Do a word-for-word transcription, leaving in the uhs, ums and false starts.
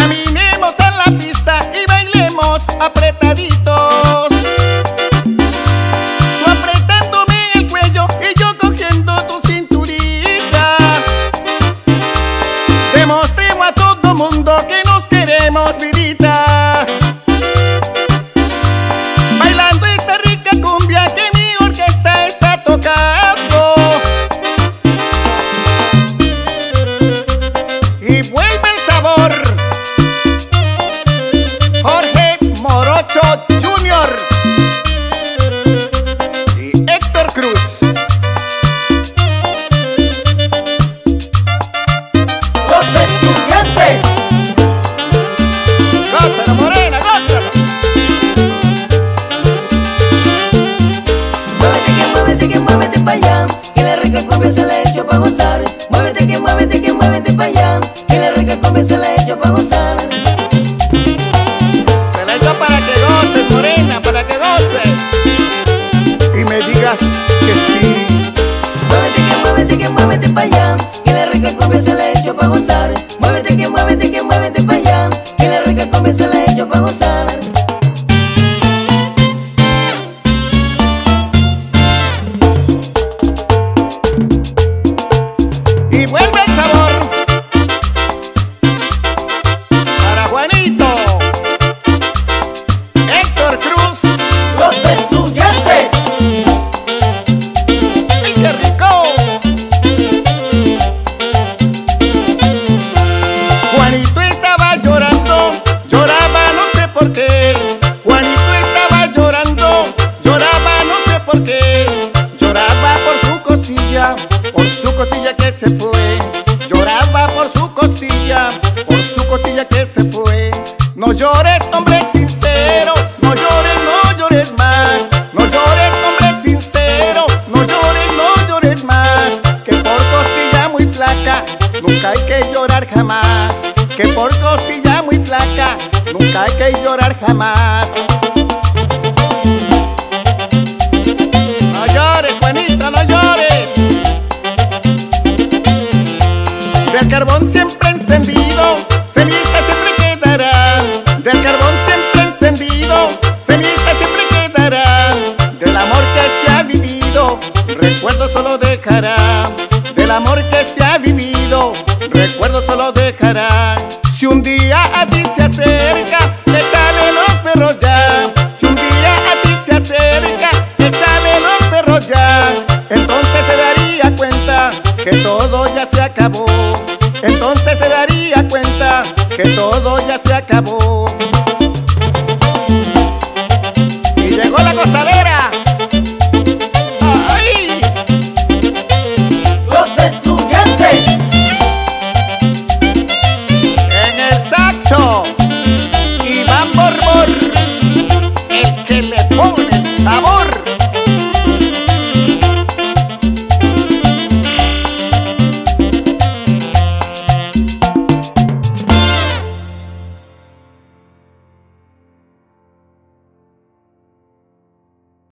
Caminemos en la pista y bailemos apretaditos. Tú apretándome el cuello y yo cogiendo tu cinturita. Demostremos a todo mundo que nos queremos, vidita. Bailando esta rica cumbia que mi orquesta está tocando. Y vuelve el sabor. Jorge Morocho junior y Héctor Cruz. Los estudiantes. Gózalo, morena, gózalo. Muévete que muévete que muévete pa' allá, que la rica cumbia se la he hecho pa' gozar. Muévete que muévete que muévete pa' allá, que la rica cumbia se la he hecho pa' gozar. Se la echo para que goces, morena, para que goces. Y me digas que sí. Muévete que muévete que muévete pa' allá, que la rica cumbia se la he hecho pa' gozar. Muévete que muévete que muévete pa' allá, que la rica cumbia se la he hecho pa' gozar. Y vuelve el sabor para Juanito, Héctor Cruz. Los estudiantes. ¡Ay, qué rico! Juanito estaba llorando, lloraba no sé por qué. Juanito estaba llorando, lloraba no sé por qué. Lloraba por su cosilla, por su costilla que se fue. Lloraba por su costilla, por su costilla que se fue. No llores, hombre sincero, no llores, no llores más. No llores, hombre sincero, no llores, no llores más. Que por costilla muy flaca, nunca hay que llorar jamás. Que por costilla muy flaca, nunca hay que llorar jamás. No llores, Juanito, no llores. Del carbón siempre encendido, ceniza siempre quedará. Del carbón siempre encendido, ceniza siempre quedará. Del amor que se ha vivido, recuerdo solo dejará. Del amor que se ha vivido, recuerdo solo dejará. Si un día a ti se acerca, échale los perros ya. Si un día a ti se acerca, échale los perros ya. Entonces se daría cuenta que todo ya se acabó. Entonces se daría cuenta que todo ya se acabó.